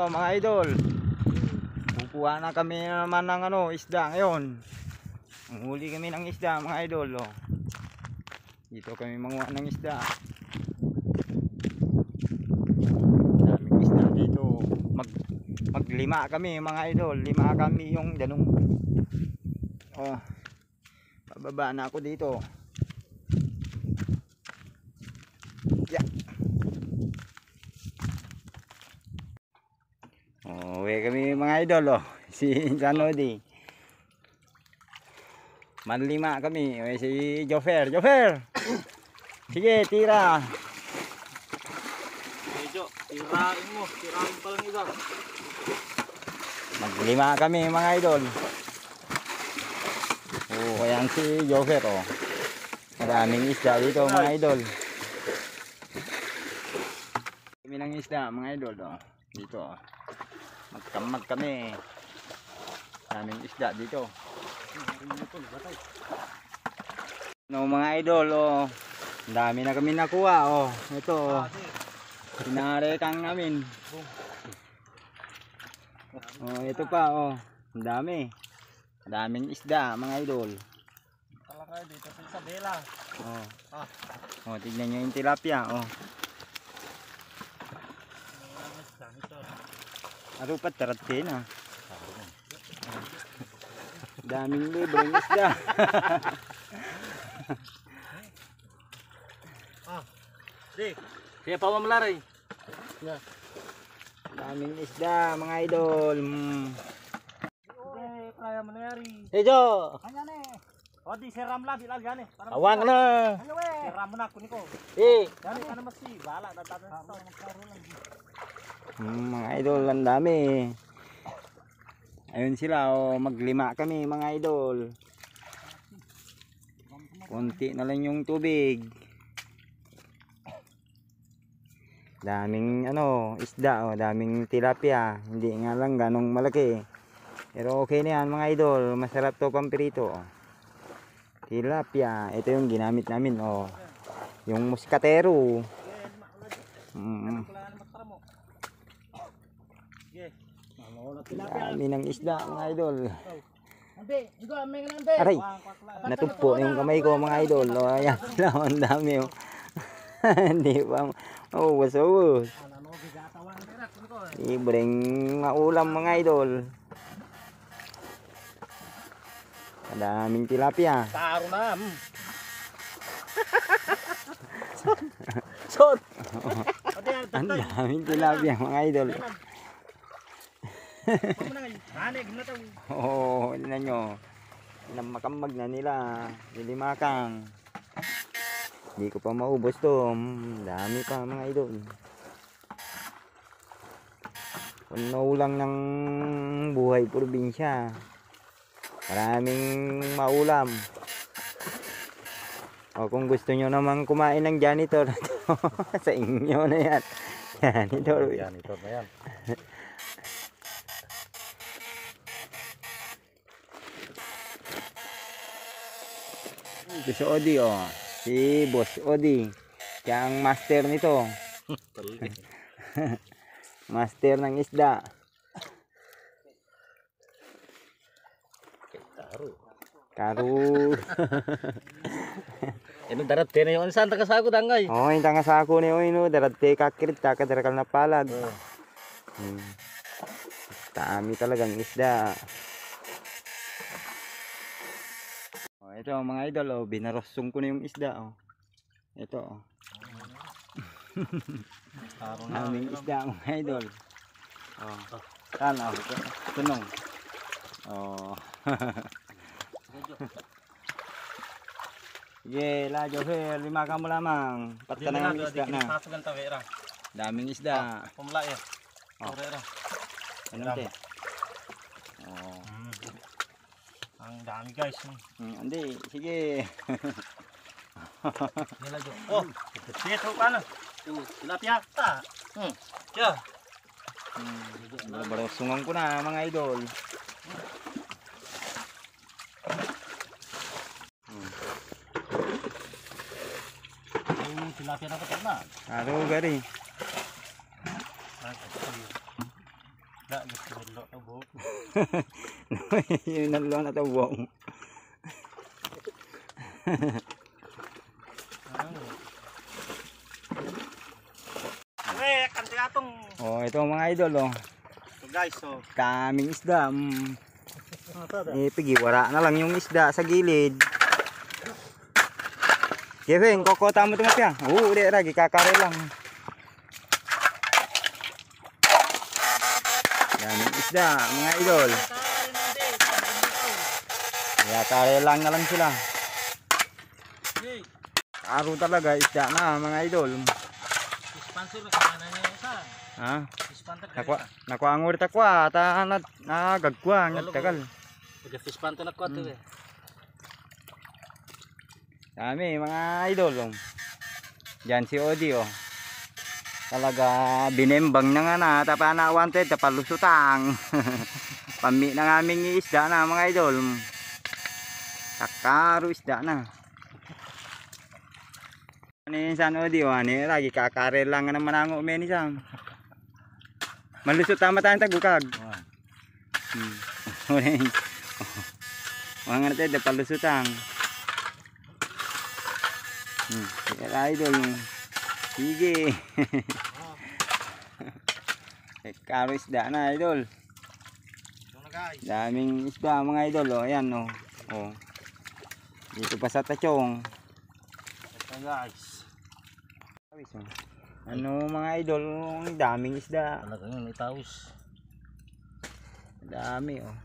mga idol. Kukuha na kami naman ng isda ngayon. Manghuli kami ng isda mga idol. Oh. Dito kami manguha ng isda. Daming isda dito. Maglima kami mga idol. Lima kami yung ganung. Oh. Bababa na ako dito. Yeah. Uwi kami mga idol. Oh. Si Sanodi. Manlima kami. Uwi si Jofer. Jofer! Sige, tira. Medyo, tirain mo. Tirain pa lang iba. Maglima kami mga idol. Oh, ayan si Jofer. Oh. Maraming isda dito mga idol. Kami ng isda mga idol. Oh. Dito. Oh. Magkamag kami. Daming isda dito. No mga idol, oh. Dami na kami nakuha, oh. Ito, oh. Pinarekang namin. Oh, ito pa, oh. Ang dami. Daming isda, mga idol. Talaga dito sa Isabela. Oh. Oh, tignan nyo yung tilapia, oh. Arupat taratin, ah. Daming libreng isda. Di, kaya pa mamalaray. Yeah. Daming isda mga idol. Kaya manayari. Hey Jo. Kanya ne. O di seram lang bilal gani. Awang na. Ayo we. Seram na ko niko. Gani kana masi bala datatan sa magkaro lang. Mga idol, ang dami. Ayun sila, oh, maglima kami mga idol. Konti na lang yung tubig. Daming isda, oh, daming tilapia. Hindi nga lang ganong malaki. Pero okay na yan mga idol, masarap to pampirito. Oh. Tilapia, ito yung ginamit namin, oh. Yung muskatero. Dami ng isda mga idol. Aray, natugpo yung kamay ko mga idol. O, ayan sila, ang dami. Oh. Hindi pa maubos-ubos. Libreng maulam mga idol. Daming tilapia. Taro na. Sot. Ang daming tilapia mga idol. Oo, tignan nyo. Makamag na nila. Lilimakang. Hindi ko pa maubos to. Dami pa mga idol. Puno lang ng buhay probinsya. Maraming maulam. O kung gusto nyo naman kumain ng janitor, sa inyo na yan. Janitor. Janitor na yan. Ito si Odi, oh. Si Boss Odi. Siya ang master nito. Master ng isda. Karu. Ino darat tene yung saan tagasako dangay. Oh, yung tangasako ni Oino. Darate kakirit. Kadarakal na palad. Dami talagang isda. Ito mga idol, oh, binarosong ko na yung isda, oh. Ito, oh. Daming isda mga idol. Oh. Saan, oh. Tunong. Oh. Sige, la Jofer, lima ka mo lamang. Patka na yung isda na. Daming isda. Pumula ya. Oh. Ano te? Oh. Ang dami guys. Hindi, sige. Oh, sige to paano? Tilapia ta. Kya. Barosungan ko na mga idol. Tilapia na ko na. Aro gari. Dak gusto nilo na buhok. Yun ang na tawong. Kanti atong. Oh, ito mga idol oh. So guys, so. Kaming isda. Pigi, wala na lang yung isda sa gilid. Kevin, kokota mo ito nga. Uli ragi, kakare lang. Daming isda, mga idol. Kaya kare lang na lang sila. Araw talaga, isda na mga idol. Sponsor na sana niya isa. Ha? Sponsor Nakuha ang ulit ako ata nagagwa, nagtagal. Fish pan to na kwato eh. Dami mga idol. Diyan si Odi oh. Talaga binembang na nga na tapa na wanted tapalusutang. Pami na aming isda na mga idol. Kakaro isda na. Ani san Odi oh, ani lagi kakare lang nga manango meni sam. Malusot tama tayong tagukag. Mga nga natin tapalusutang. Kaya idol sige. Karo isda na idol. Daming isda mga idol oh. Ayan oh. Oh. Dito pa sa tachong. Ito guys. Ano mga idol, ang daming isda. Talagang yun, itawis. Dami oh.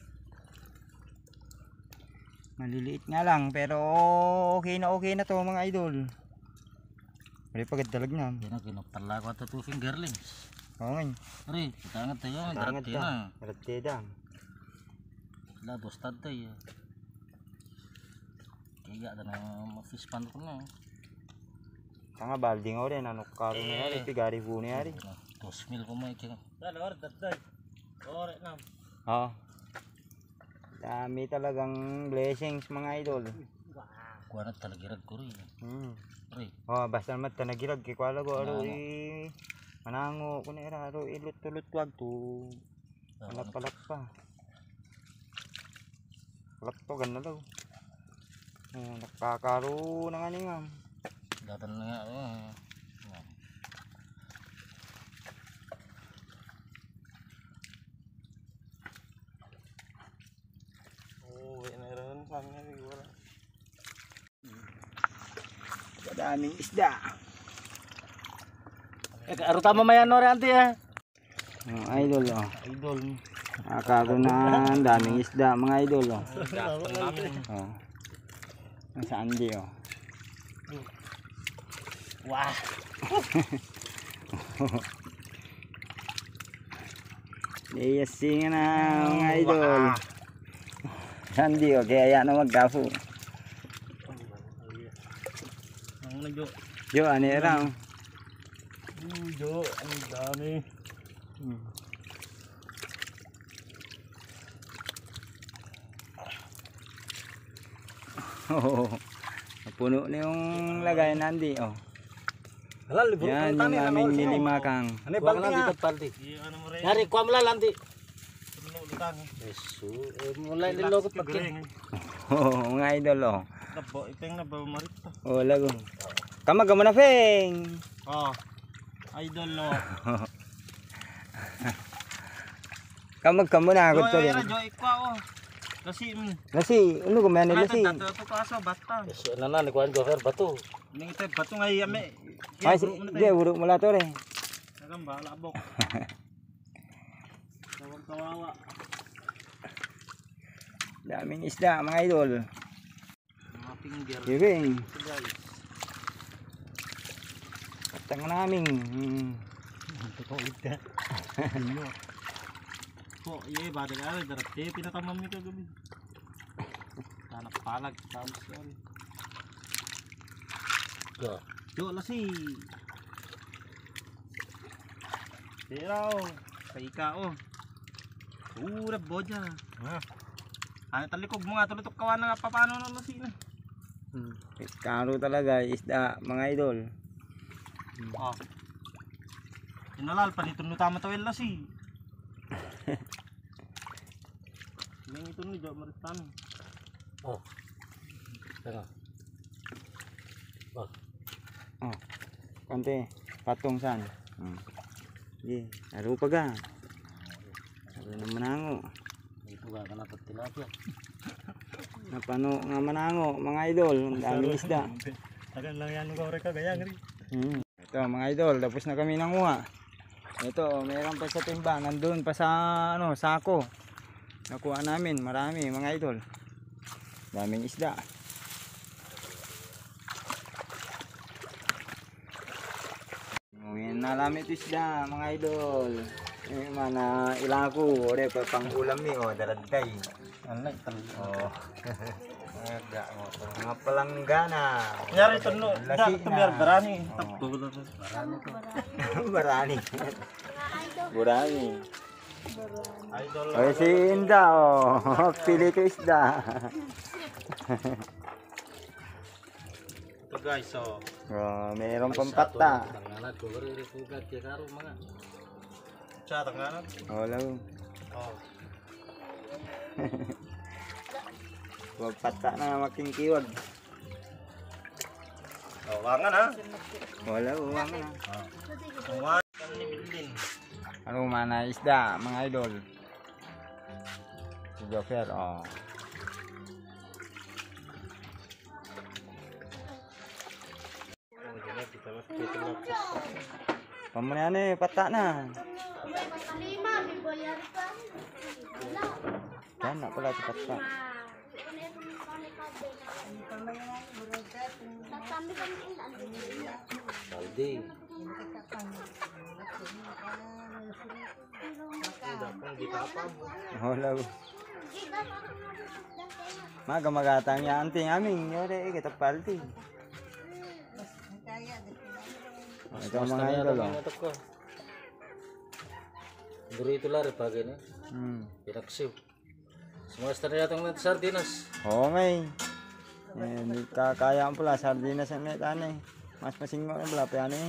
Maliliit nga lang pero okay na to mga idol. May pagdalag na. Yan ang kinaptala ko ito 2 fingerlings. Oo nga. Ari, kitangat tayo. Darati na. Darati na. Wala, dostad tayo. Kaya na fish pan ko na. Tanga balding ore ano karo na yari pigari po na yari. 2,000 ko mo ikin. Dala ore daday. Ore na. Oo. Dami talagang blessings mga idol. Kuha na talagirag ko rin. Ari. Oh, basta naman tanagirag kay kwala ko aro manango ko na aro ilut-ulut wag to. Palak pa. Palak to ganun daw. Nakakaro na nga nga. Datan na nga. Daming isda. Aro tama mayan no anti eh. Idol oh. Idol. Nakakaroon na daming isda mga idol oh. Oh. Nasaan di oh. Wah. Iyasing na mga idol. Sandi oh, kaya yan na magkapo. Jo, ani era. Jo, ang dami. Oh. Puno na yung lagay nandi oh. Halal libur yan yung aming nilimakang. Ano baldi nga? Baldi. Yari kuam la lanti. Yesu, mulai nilogot pakin. Oh, mga idol oh. Nabo ipeng na ba marita. Oh, lago. Kamag mo na feng. Oh. Idol no. Kamag ka muna agad to din. Jo ikwa oh. Lasi, ano ko man lasi. Tato to kaso bata. Yesu nana ni kuan jofer batu. Ning ite batu ngay ame. Ay, di uruk mula to re. Nakam ba labok. Tawag kawawa. Daming isda mga idol. Mga finger. Giving. Katang naming. Totoo ita. Po, ye badag ay darate pinatamam ni kagabi. Tanak palag tapos yan. Jo lasi. Tiraw, paika oh. Urap bodya. Ano talikog mo nga tulutok kawan na paano na lasi na. Karo talaga isda mga idol. Inalal panitun no tama tawel lasi. Yung ito ni Jok Maristan. Oh. Tengah. Oh. Oh. Konti. Patong san. Sige. Laro pa ga. Laro na manango. Itu gak kena tilapia. Napano nga manango, mga idol. Ang daming isda. Akan lang yan ko mereka gaya ngeri. Ito mga idol, tapos na kami nanguha. Ito, meron pa sa timba, nandun pa sa ano, sako. Nakuha namin, marami mga idol. Daming isda. Ngayon na namin ito isda mga idol. Eh mana ilang ako, ore pa panggulam ni oh, daradday. Anak tal. Oh. Ada mo, mga palanggana. Nyari ito no, Lasi ito na. biar berani. Oh. Takbo ko Barani. Barani. Idol. Oy si Inda oh, pili ko isda. Ito guys, so. Oh, mayroong pampata. Tangalat ko rin sugat kay karo mga. Cha tanganan. Wala. Oh. Pampata na making kiwag. Oh, wangan ha. Wala, uwang na. Wangan ni Bildin. Ano mana isda mga idol. Si Joker oh. Pamanyan eh, pata na. Yan na pala si pata. Saldi. Wala. Maga magatang ya anting aming yore kita palti. Ito mga idol oh. Duri itu lari pagi ini. Pinaksiw. Semua istana datang nanti sardinas. Oo ngay. Eh, di kakaya pala sardinas ang may tanay. Mas masingo na pala pa yan eh.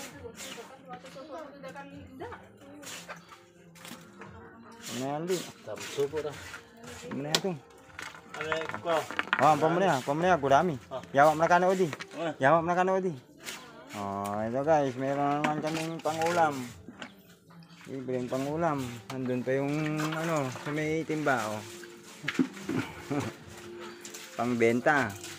Ano yan di? Tamso po dah. Ano yan ito? Ano ko? Oh, pamulya, gurami. Yawak na kano di. Yawak na kano di. Oh, ito guys, meron naman kaming pangulam. Libreng pangulam. Andun pa yung ano, sa may timba oh. Pangbenta.